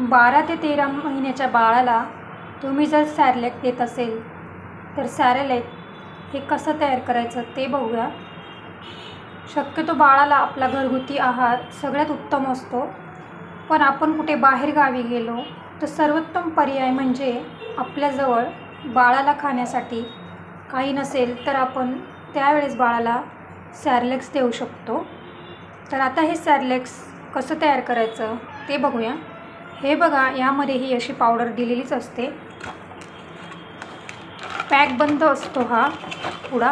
12 ते 13 महिन्याच्या बाळाला तुम्ही जर सॅरेलॅक देत असेल तर सॅरेलॅक हे कसं तयार करायचं ते बघूया। शक्यतो बाळाला आपला घरगुती आहार सगळ्यात उत्तम असतो, पण आपण कुठे बाहेर गावी गेलो तर सर्वोत्तम पर्याय म्हणजे आपल्याजवळ बाळाला खाण्यासाठी काही नसेल तर आपण त्यावेळेस बाळाला सॅरेलॅक्स देऊ शकतो। तर आता हे सॅरेलॅक्स कसं तयार करायचं ते बघूया। हे बघा, यामध्ये ही अशी पावडर दिलेलीच असते, पॅक बंद असतो हा पुडा।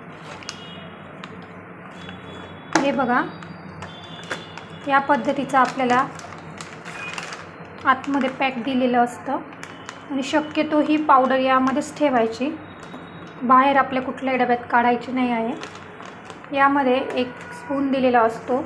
हे बघा, या पद्धतीचं आपल्याला आतमध्ये पॅक दिलेलं असतं आणि शक्यतो ही पावडर यामध्येच ठेवायची, बाहेर आपल्या कुठल्याही डब्यात काढायची नाही आहे। यामध्ये 1 स्पून दिलेला असतो।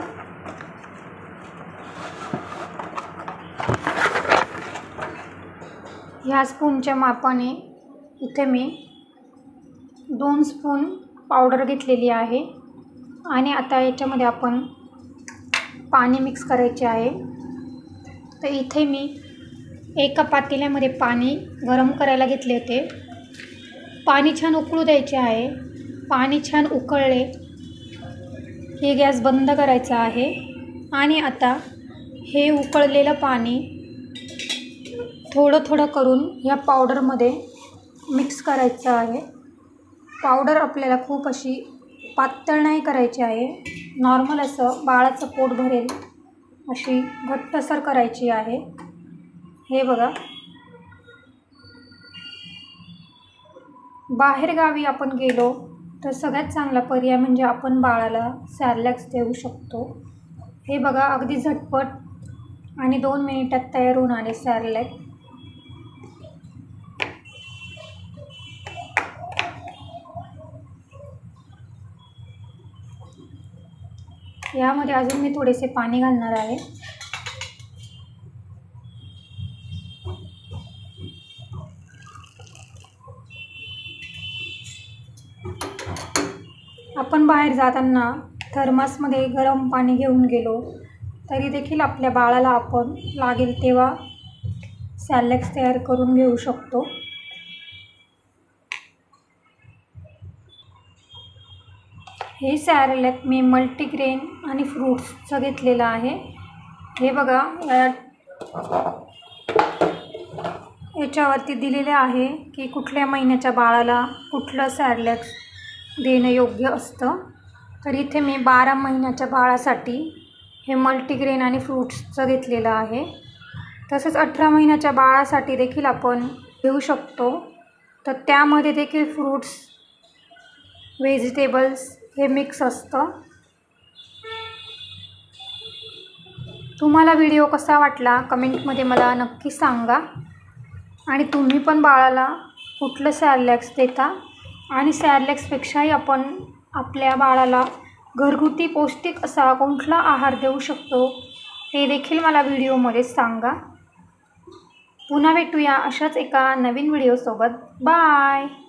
ह्या स्पूनच्या मापाने इथे मी 2 स्पून पावडर घेतलेली आहे आणि आता याच्यामध्ये आपण पाणी मिक्स करायचे आहे। तर इथे मी एका पातेल्यामध्ये पाणी गरम करायला घेतले होते। पाणी छान उकळू द्यायचे आहे। पाणी छान उकळले की गॅस बंद करायचा आहे आणि आता हे उकळलेलं पाणी थोडं थोडं करून या पावडरमध्ये मिक्स करायचं आहे। पावडर आपल्याला खूप अशी पातळ नाही करायची आहे, नॉर्मल असं बाळाचं पोट भरेल अशी घट्टसर करायची आहे। हे बघा, बाहेर गावी आपण गेलो तर सगळ्यात चांगला पर्याय म्हणजे आपण बाळाला सॅरेलॅक्स देऊ शकतो। हे बघा, अगदी झटपट आणि 2 मिनिटात तयार होऊन आले सॅरेलॅक। यामध्ये अजून मी थोडेसे पाणी घालणार आहे। आपण बाहेर जाताना थर्मासमध्ये गरम पाणी घेऊन गेलो तरी देखील आपल्या बाळाला आपण लागेल तेव्हा सॅरेलॅक्स तयार करून घेऊ शकतो। हे सॅरेलॅक मी मल्टीग्रेन आणि फ्रूट्सचं घेतलेलं आहे। हे बघा, याच्यावरती दिलेले आहे की कुठल्या महिन्याच्या बाळाला कुठलं सॅरेलॅक्स देणं योग्य असतं। तर इथे मी 12 महिन्याच्या बाळासाठी हे मल्टीग्रेन आणि फ्रूट्सचं घेतलेलं आहे। तसंच 18 महिन्याच्या बाळासाठी देखील आपण घेऊ शकतो, तर त्यामध्ये देखील फ्रूट्स, व्हेजिटेबल्स हे मिक्स असतं। तुम्हाला व्हिडिओ कसा वाटला कमेंटमध्ये मला नक्की सांगा आणि तुम्ही पण बाळाला कुठलं सॅरेलॅक्स देता आणि सॅरेलॅक्सपेक्षाही आपण आपल्या बाळाला घरगुती पौष्टिक असा कुठला आहार देऊ शकतो ते देखील मला व्हिडिओमध्ये सांगा। पुन्हा भेटूया अशाच एका नवीन व्हिडिओसोबत। बाय।